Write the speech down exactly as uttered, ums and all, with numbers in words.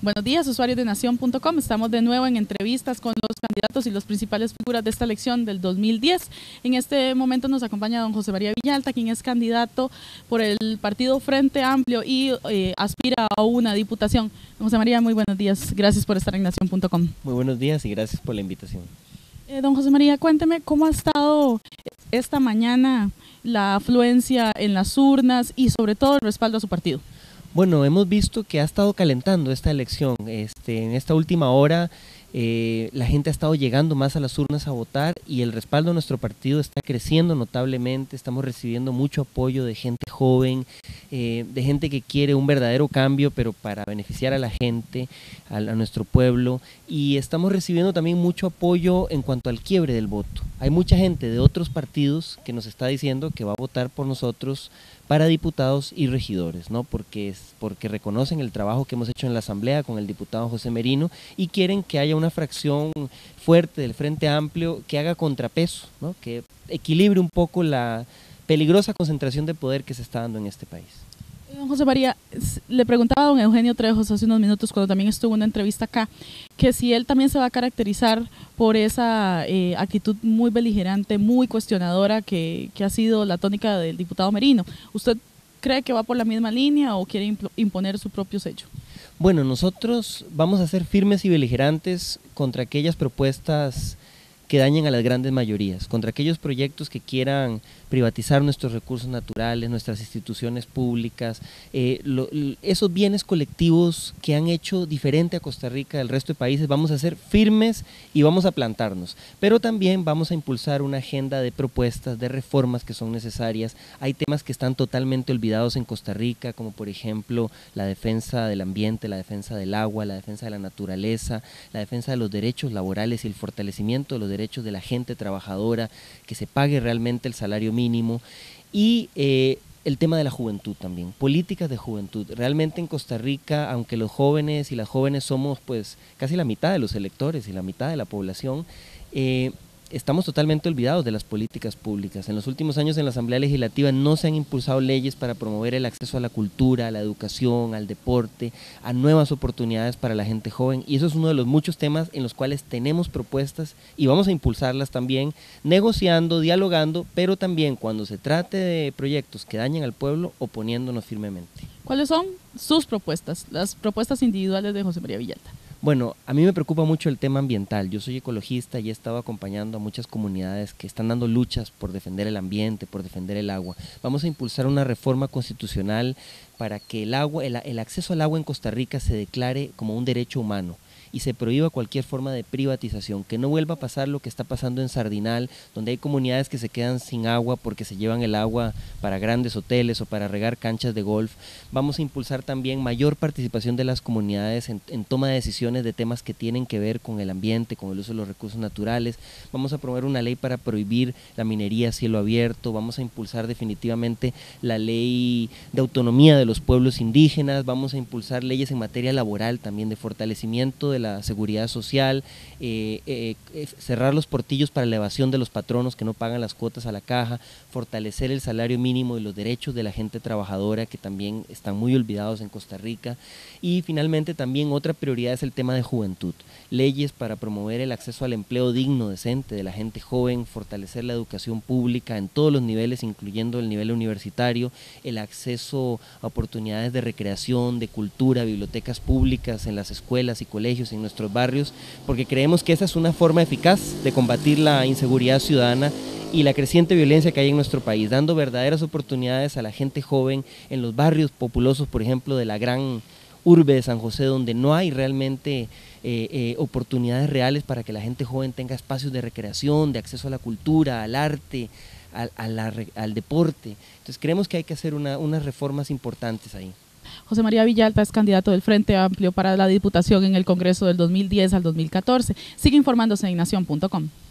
Buenos días, usuarios de nación punto com. Estamos de nuevo en entrevistas con los candidatos y las principales figuras de esta elección del dos mil diez. En este momento nos acompaña don José María Villalta, quien es candidato por el partido Frente Amplio y eh, aspira a una diputación. Don José María, muy buenos días. Gracias por estar en nación punto com. Muy buenos días y gracias por la invitación. Eh, don José María, cuénteme cómo ha estado esta mañana la afluencia en las urnas y sobre todo el respaldo a su partido. Bueno, hemos visto que ha estado calentando esta elección. Este, en esta última hora eh, la gente ha estado llegando más a las urnas a votar y el respaldo a nuestro partido está creciendo notablemente. Estamos recibiendo mucho apoyo de gente joven, eh, de gente que quiere un verdadero cambio, pero para beneficiar a la gente, a, a nuestro pueblo. Y estamos recibiendo también mucho apoyo en cuanto al quiebre del voto. Hay mucha gente de otros partidos que nos está diciendo que va a votar por nosotros para diputados y regidores, ¿no? Porque, es, porque reconocen el trabajo que hemos hecho en la Asamblea con el diputado José Merino y quieren que haya una fracción fuerte del Frente Amplio que haga contrapeso, ¿no? Que equilibre un poco la peligrosa concentración de poder que se está dando en este país. Don José María, le preguntaba a don Eugenio Trejos hace unos minutos cuando también estuvo en una entrevista acá, que si él también se va a caracterizar por esa eh, actitud muy beligerante, muy cuestionadora que, que ha sido la tónica del diputado Merino. ¿Usted cree que va por la misma línea o quiere imponer su propio sello? Bueno, nosotros vamos a ser firmes y beligerantes contra aquellas propuestas que dañen a las grandes mayorías, contra aquellos proyectos que quieran privatizar nuestros recursos naturales, nuestras instituciones públicas, eh, lo, esos bienes colectivos que han hecho diferente a Costa Rica del resto de países. Vamos a ser firmes y vamos a plantarnos, pero también vamos a impulsar una agenda de propuestas, de reformas que son necesarias. Hay temas que están totalmente olvidados en Costa Rica, como por ejemplo la defensa del ambiente, la defensa del agua, la defensa de la naturaleza, la defensa de los derechos laborales y el fortalecimiento de los derechos de la gente trabajadora, que se pague realmente el salario mínimo, y eh, el tema de la juventud también, políticas de juventud. Realmente en Costa Rica, aunque los jóvenes y las jóvenes somos pues casi la mitad de los electores y la mitad de la población, eh, estamos totalmente olvidados de las políticas públicas. En los últimos años en la Asamblea Legislativa no se han impulsado leyes para promover el acceso a la cultura, a la educación, al deporte, a nuevas oportunidades para la gente joven, y eso es uno de los muchos temas en los cuales tenemos propuestas y vamos a impulsarlas también, negociando, dialogando, pero también cuando se trate de proyectos que dañen al pueblo, oponiéndonos firmemente. ¿Cuáles son sus propuestas, las propuestas individuales de José María Villalta? Bueno, a mí me preocupa mucho el tema ambiental. Yo soy ecologista y he estado acompañando a muchas comunidades que están dando luchas por defender el ambiente, por defender el agua. Vamos a impulsar una reforma constitucional para que el agua, el, el acceso al agua en Costa Rica se declare como un derecho humano y se prohíba cualquier forma de privatización, que no vuelva a pasar lo que está pasando en Sardinal, donde hay comunidades que se quedan sin agua porque se llevan el agua para grandes hoteles o para regar canchas de golf. Vamos a impulsar también mayor participación de las comunidades en, en toma de decisiones de temas que tienen que ver con el ambiente, con el uso de los recursos naturales. Vamos a promover una ley para prohibir la minería a cielo abierto. Vamos a impulsar definitivamente la ley de autonomía de los pueblos indígenas. Vamos a impulsar leyes en materia laboral también, de fortalecimiento de la seguridad social, eh, eh, cerrar los portillos para la evasión de los patronos que no pagan las cuotas a la caja, fortalecer el salario mínimo y los derechos de la gente trabajadora, que también están muy olvidados en Costa Rica. Y finalmente también otra prioridad es el tema de juventud, leyes para promover el acceso al empleo digno, decente de la gente joven, fortalecer la educación pública en todos los niveles, incluyendo el nivel universitario, el acceso a oportunidades de recreación, de cultura, bibliotecas públicas en las escuelas y colegios, en nuestros barrios, porque creemos que esa es una forma eficaz de combatir la inseguridad ciudadana y la creciente violencia que hay en nuestro país, dando verdaderas oportunidades a la gente joven en los barrios populosos, por ejemplo, de la gran urbe de San José, donde no hay realmente eh, eh, oportunidades reales para que la gente joven tenga espacios de recreación, de acceso a la cultura, al arte, a, a la, al deporte. Entonces creemos que hay que hacer una, unas reformas importantes ahí. José María Villalta es candidato del Frente Amplio para la Diputación en el Congreso del dos mil diez al dos mil catorce. Sigue informándose en nación punto com.